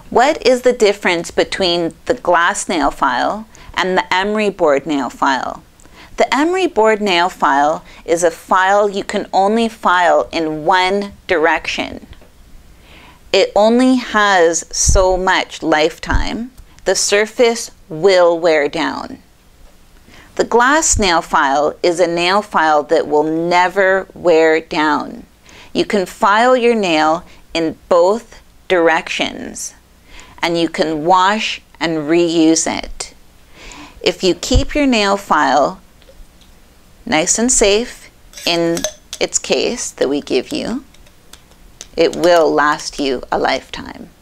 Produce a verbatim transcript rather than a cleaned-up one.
What is the difference between the glass nail file and the emery board nail file? The emery board nail file is a file you can only file in one direction. It only has so much lifetime. The surface will wear down. The glass nail file is a nail file that will never wear down. You can file your nail in both directions, and you can wash and reuse it. If you keep your nail file nice and safe in its case that we give you, it will last you a lifetime.